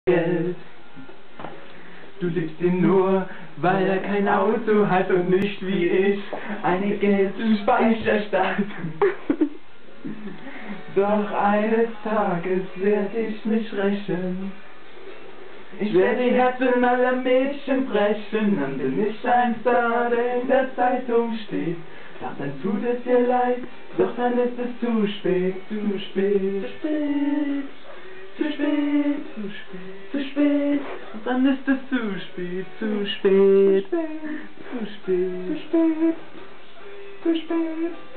Geld. Du liebst ihn nur, weil er kein Auto hat und nicht wie ich eine Geld- und Speicherstadt. Doch eines Tages werd ich mich rächen. Ich werde die Herzen aller Mädchen brechen, dann bin ich ein Star, der in der Zeitung steht. Doch dann tut es dir leid, doch dann ist es zu spät, zu spät, zu spät, zu spät, zu spät, zu spät. Und dann ist es zu spät, zu spät, zu spät, zu spät, zu spät, zu spät.